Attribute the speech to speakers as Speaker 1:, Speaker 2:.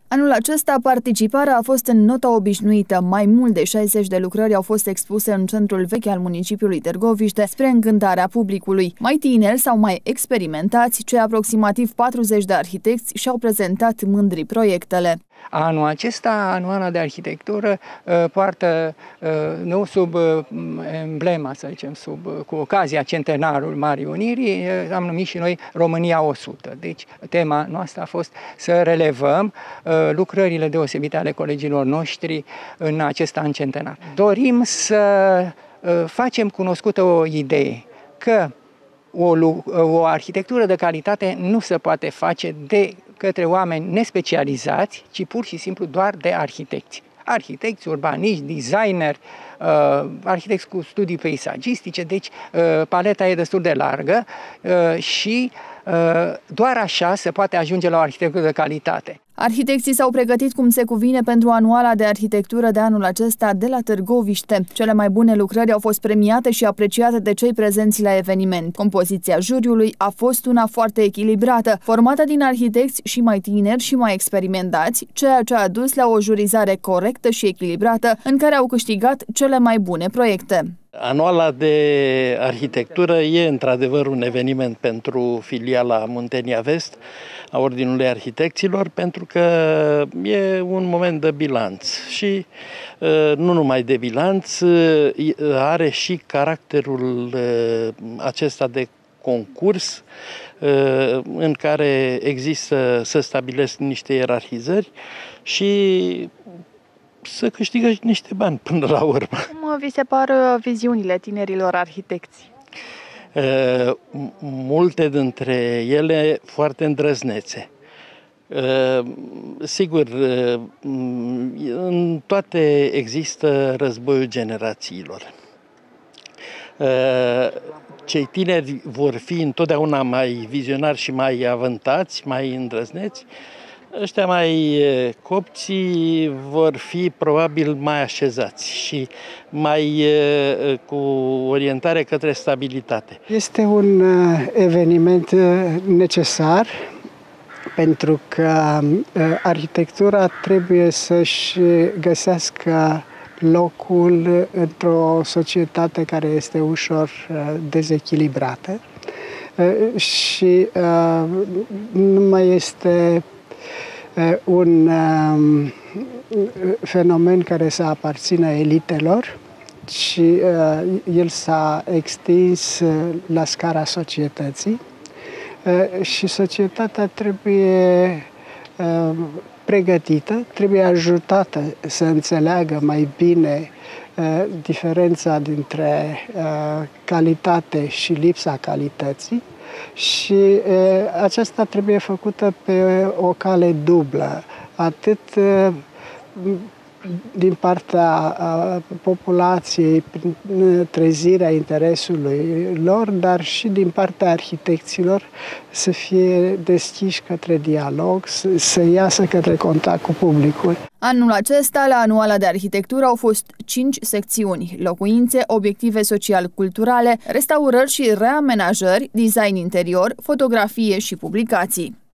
Speaker 1: Anul acesta, participarea a fost în nota obișnuită. Mai mult de 60 de lucrări au fost expuse în centrul vechi al municipiului Târgoviște, spre încântarea publicului. Mai tineri sau mai experimentați, cei aproximativ 40 de arhitecți și-au prezentat mândri proiectele.
Speaker 2: Anul acesta, anuala de arhitectură, poartă nu sub emblema, să zicem, cu ocazia centenarului Marii Unirii, am numit și noi România 100. Deci tema noastră a fost să relevăm lucrările deosebite ale colegilor noștri în acest an centenar. Dorim să facem cunoscută o idee, că o arhitectură de calitate nu se poate face de către oameni nespecializați, ci pur și simplu doar de arhitecți. Arhitecți, urbaniști, designeri, arhitecți cu studii peisagistice, deci paleta e destul de largă și doar așa se poate ajunge la o arhitectură de calitate.
Speaker 1: Arhitecții s-au pregătit cum se cuvine pentru anuala de arhitectură de anul acesta de la Târgoviște. Cele mai bune lucrări au fost premiate și apreciate de cei prezenți la eveniment. Compoziția juriului a fost una foarte echilibrată, formată din arhitecți și mai tineri și mai experimentați, ceea ce a dus la o jurizare corectă și echilibrată, în care au câștigat cele mai bune proiecte.
Speaker 3: Anuala de arhitectură e într-adevăr un eveniment pentru filiala Muntenia Vest a Ordinului Arhitecților, pentru că e un moment de bilanț și nu numai de bilanț, are și caracterul acesta de concurs în care există, să stabilesc niște ierarhizări și să câștigă niște bani până la urmă.
Speaker 4: Cum vi se par viziunile tinerilor arhitecți?
Speaker 3: Multe dintre ele foarte îndrăznețe. Sigur, în toate există războiul generațiilor. Cei tineri vor fi întotdeauna mai vizionari și mai avântați, mai îndrăzneți. Ăștia mai copții vor fi probabil mai așezați și mai cu orientare către stabilitate.
Speaker 5: Este un eveniment necesar pentru că arhitectura trebuie să-și găsească locul într-o societate care este ușor dezechilibrată și nu mai este un fenomen care să aparțină elitelor, ci el s-a extins la scara societății și societatea trebuie pregătită, trebuie ajutată să înțeleagă mai bine diferența dintre calitate și lipsa calității. Și aceasta trebuie făcută pe o cale dublă, atât din partea populației, prin trezirea interesului lor, dar și din partea arhitecților să fie deschiși către dialog, să iasă către contact cu publicul.
Speaker 1: Anul acesta, la anuala de arhitectură, au fost 5 secțiuni: locuințe, obiective social-culturale, restaurări și reamenajări, design interior, fotografie și publicații.